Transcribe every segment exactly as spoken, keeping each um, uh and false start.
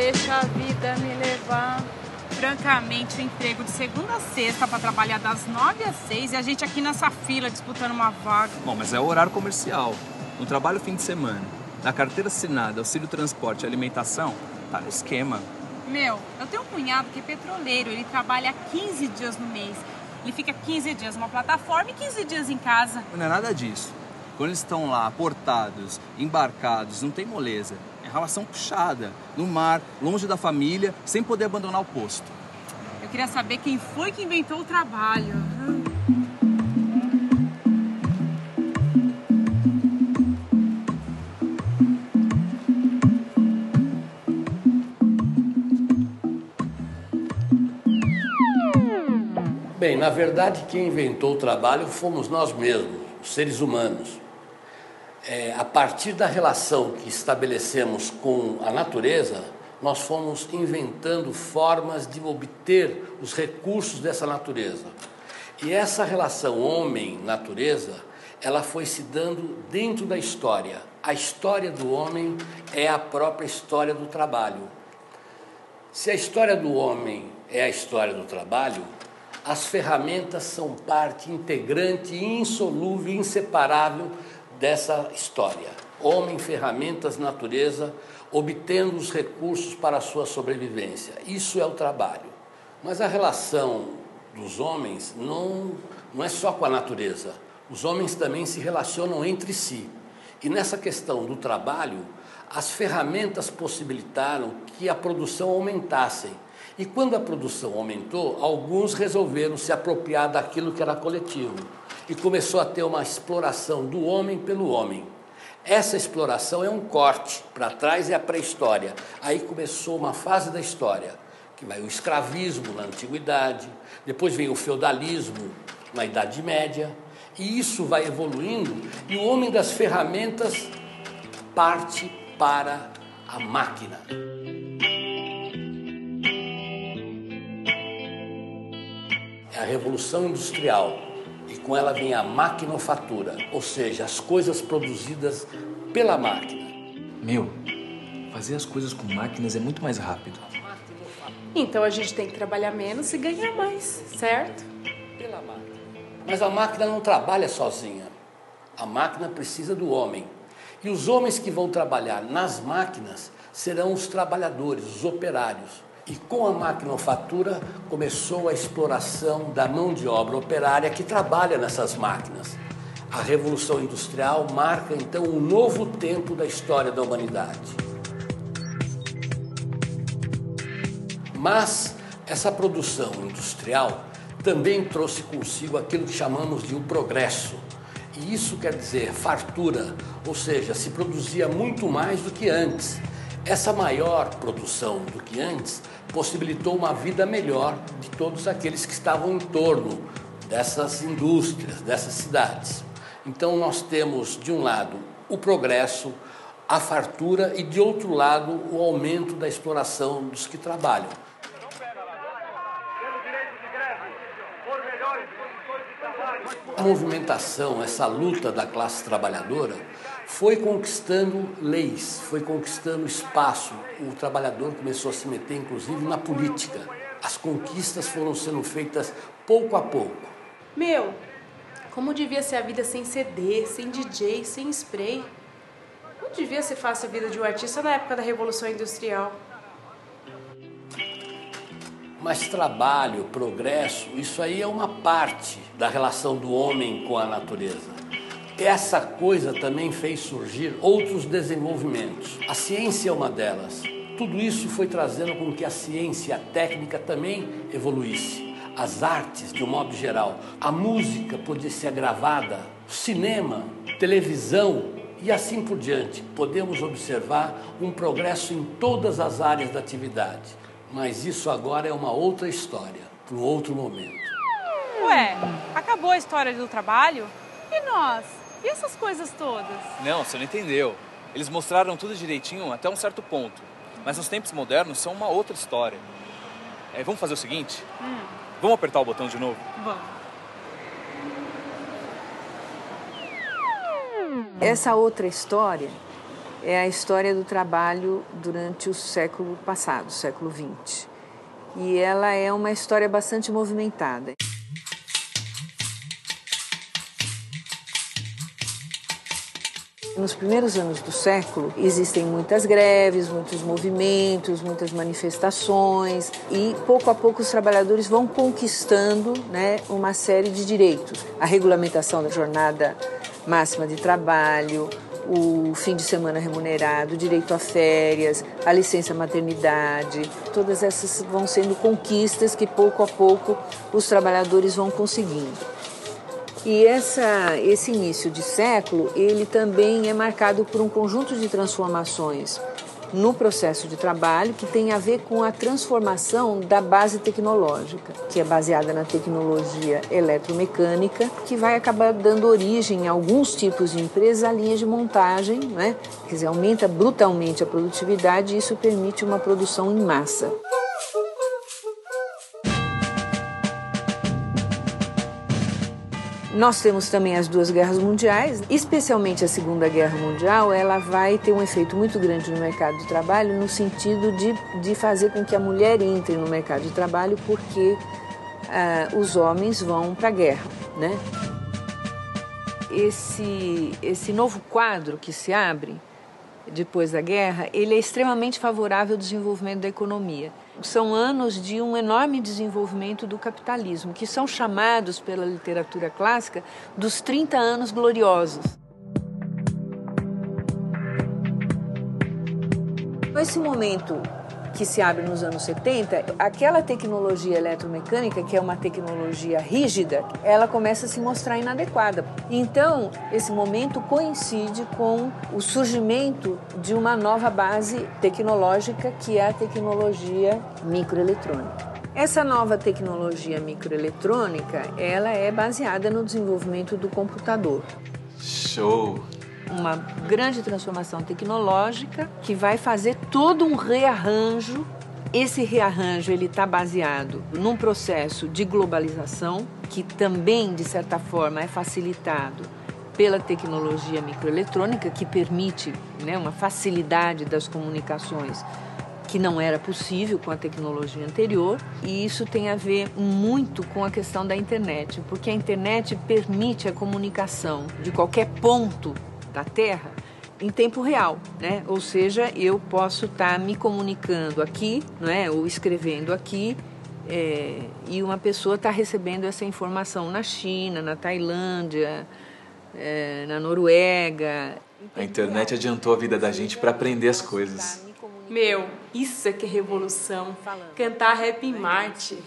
deixa a vida me levar. Francamente, o emprego de segunda a sexta para trabalhar das nove às seis e a gente aqui nessa fila disputando uma vaga. Bom, mas é o horário comercial. No trabalho fim de semana, na carteira assinada, auxílio transporte e alimentação, tá no esquema. Meu, eu tenho um cunhado que é petroleiro, ele trabalha quinze dias no mês. Ele fica quinze dias numa plataforma e quinze dias em casa. Não é nada disso. Quando eles estão lá, aportados, embarcados, não tem moleza. É relação puxada, no mar, longe da família, sem poder abandonar o posto. Eu queria saber quem foi que inventou o trabalho. Bem, na verdade, quem inventou o trabalho fomos nós mesmos, os seres humanos. É, a partir da relação que estabelecemos com a natureza, nós fomos inventando formas de obter os recursos dessa natureza. E essa relação homem-natureza, ela foi se dando dentro da história. A história do homem é a própria história do trabalho. Se a história do homem é a história do trabalho, as ferramentas são parte integrante, insolúvel, inseparável dessa história. Homem, ferramentas, natureza, obtendo os recursos para a sua sobrevivência. Isso é o trabalho. Mas a relação dos homens não, não é só com a natureza. Os homens também se relacionam entre si. E nessa questão do trabalho, as ferramentas possibilitaram que a produção aumentasse. E quando a produção aumentou, alguns resolveram se apropriar daquilo que era coletivo. E começou a ter uma exploração do homem pelo homem. Essa exploração é um corte, para trás é a pré-história. Aí começou uma fase da história, que vai o escravismo na antiguidade, depois vem o feudalismo na Idade Média, e isso vai evoluindo, e o homem das ferramentas parte para a máquina. É a Revolução Industrial. E com ela vem a maquinofatura, ou seja, as coisas produzidas pela máquina. Meu, fazer as coisas com máquinas é muito mais rápido. Então a gente tem que trabalhar menos e ganhar mais, certo? Pela máquina. Mas a máquina não trabalha sozinha. A máquina precisa do homem. E os homens que vão trabalhar nas máquinas serão os trabalhadores, os operários. E com a maquinofatura começou a exploração da mão de obra operária que trabalha nessas máquinas. A Revolução Industrial marca então um novo tempo da história da humanidade. Mas essa produção industrial também trouxe consigo aquilo que chamamos de o progresso. E isso quer dizer fartura, ou seja, se produzia muito mais do que antes. Essa maior produção do que antes possibilitou uma vida melhor de todos aqueles que estavam em torno dessas indústrias, dessas cidades. Então nós temos, de um lado, o progresso, a fartura e, de outro lado, o aumento da exploração dos que trabalham. A movimentação, essa luta da classe trabalhadora, foi conquistando leis, foi conquistando espaço. O trabalhador começou a se meter, inclusive, na política. As conquistas foram sendo feitas pouco a pouco. Meu, como devia ser a vida sem C D, sem D J, sem spray? Não devia ser fácil a vida de um artista na época da Revolução Industrial. Mas trabalho, progresso, isso aí é uma parte da relação do homem com a natureza. Essa coisa também fez surgir outros desenvolvimentos. A ciência é uma delas. Tudo isso foi trazendo com que a ciência e a técnica também evoluísse. As artes, de um modo geral. A música podia ser gravada, cinema, televisão e assim por diante. Podemos observar um progresso em todas as áreas da atividade. Mas isso agora é uma outra história, para um outro momento. Ué, acabou a história do trabalho? E nós? E essas coisas todas? Não, você não entendeu. Eles mostraram tudo direitinho até um certo ponto. Mas nos tempos modernos são uma outra história. É, vamos fazer o seguinte? Hum. Vamos apertar o botão de novo? Vamos. Essa outra história é a história do trabalho durante o século passado, século vinte. E ela é uma história bastante movimentada. Nos primeiros anos do século, existem muitas greves, muitos movimentos, muitas manifestações e, pouco a pouco, os trabalhadores vão conquistando, né, uma série de direitos. A regulamentação da jornada máxima de trabalho, o fim de semana remunerado, o direito a férias, a licença maternidade, todas essas vão sendo conquistas que, pouco a pouco, os trabalhadores vão conseguindo. E essa, esse início de século, ele também é marcado por um conjunto de transformações no processo de trabalho que tem a ver com a transformação da base tecnológica, que é baseada na tecnologia eletromecânica, que vai acabar dando origem a alguns tipos de empresas a linhas de montagem, né? Quer dizer, aumenta brutalmente a produtividade e isso permite uma produção em massa. Nós temos também as duas guerras mundiais, especialmente a Segunda Guerra Mundial, ela vai ter um efeito muito grande no mercado de trabalho no sentido de, de fazer com que a mulher entre no mercado de trabalho porque ah, os homens vão para a guerra, né? Esse, esse novo quadro que se abre depois da guerra, ele é extremamente favorável ao desenvolvimento da economia. São anos de um enorme desenvolvimento do capitalismo, que são chamados pela literatura clássica dos trinta anos gloriosos. Nesse momento que se abre nos anos setenta, aquela tecnologia eletromecânica, que é uma tecnologia rígida, ela começa a se mostrar inadequada. Então, esse momento coincide com o surgimento de uma nova base tecnológica, que é a tecnologia microeletrônica. Essa nova tecnologia microeletrônica, ela é baseada no desenvolvimento do computador. Show! Uma grande transformação tecnológica que vai fazer todo um rearranjo. Esse rearranjo ele está baseado num processo de globalização que também, de certa forma, é facilitado pela tecnologia microeletrônica, que permite, né, uma facilidade das comunicações que não era possível com a tecnologia anterior, e isso tem a ver muito com a questão da internet, porque a internet permite a comunicação de qualquer ponto da Terra em tempo real, né? Ou seja, eu posso estar me comunicando aqui, não é? Ou escrevendo aqui, é, e uma pessoa está recebendo essa informação na China, na Tailândia, é, na Noruega. A internet adiantou a vida da gente para aprender as coisas. Meu, isso é que é revolução. Cantar Rap em Marte.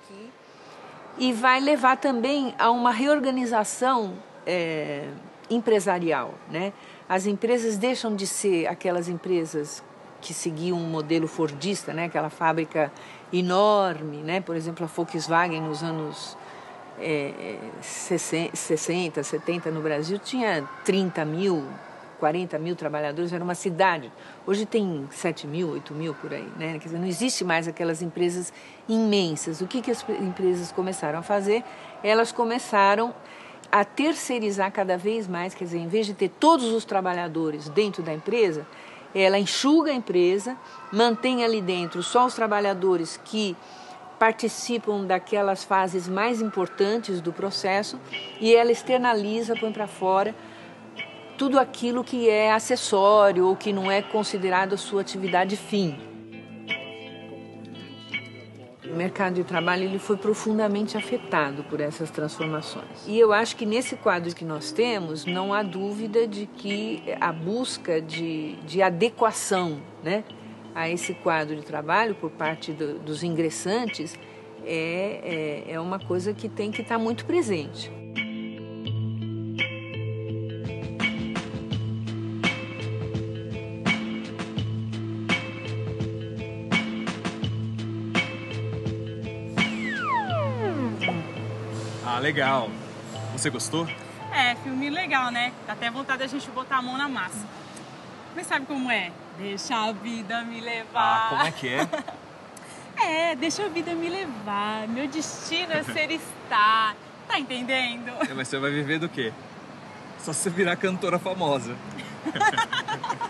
E vai levar também a uma reorganização é, empresarial, né? As empresas deixam de ser aquelas empresas que seguiam um modelo fordista, né? Aquela fábrica enorme, né? Por exemplo, a Volkswagen nos anos é, sessenta, setenta no Brasil tinha trinta mil, quarenta mil trabalhadores, era uma cidade. Hoje tem sete mil, oito mil por aí, né? Quer dizer, não existe mais aquelas empresas imensas. O que, que as empresas começaram a fazer? Elas começaram a terceirizar cada vez mais, quer dizer, em vez de ter todos os trabalhadores dentro da empresa, ela enxuga a empresa, mantém ali dentro só os trabalhadores que participam daquelas fases mais importantes do processo e ela externaliza, põe para fora tudo aquilo que é acessório ou que não é considerado a sua atividade fim. O mercado de trabalho ele foi profundamente afetado por essas transformações. E eu acho que nesse quadro que nós temos, não há dúvida de que a busca de, de adequação, né, a esse quadro de trabalho por parte do, dos ingressantes é, é, é uma coisa que tem que estar muito presente. Ah, legal. Você gostou? É, filme legal, né? Dá até vontade da gente botar a mão na massa. Mas sabe como é? Deixa a vida me levar. Ah, como é que é? É, deixa a vida me levar. Meu destino é ser estar. Tá entendendo? É, mas você vai viver do quê? Só se você virar cantora famosa.